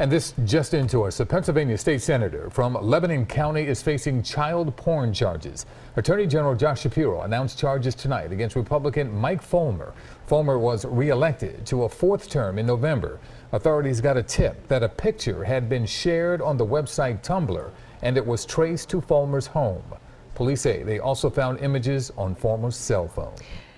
And this just into us. A Pennsylvania state senator from Lebanon County is facing child porn charges. Attorney General Josh Shapiro announced charges tonight against Republican Mike Folmer. Folmer was reelected to a fourth term in November. Authorities got a tip that a picture had been shared on the website Tumblr, and it was traced to Folmer's home. Police say they also found images on Folmer's cell phone.